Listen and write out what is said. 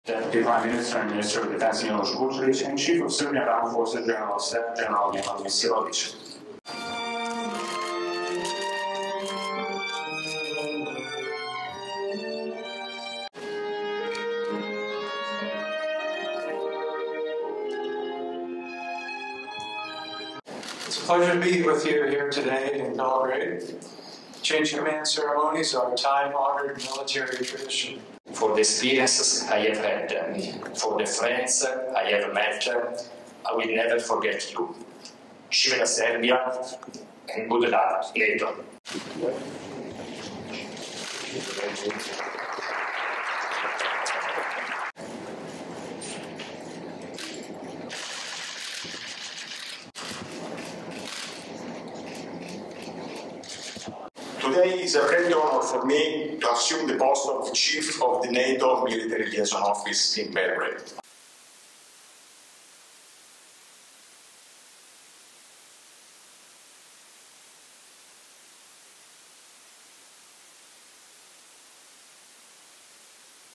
Deputy Prime Minister and Minister of Defense Miloš Vučević and Chief of Serbian Armed Forces General Staff General Milan Mojsilović. It's a pleasure to be with you here today in Belgrade. Change command ceremonies are a time-honored military tradition. For the experiences I have had, for the friends I have met, I will never forget you. Živela Serbia and good luck, NATO. Today is a great honor for me to assume the post of Chief of the NATO Military Liaison Office in Belgrade.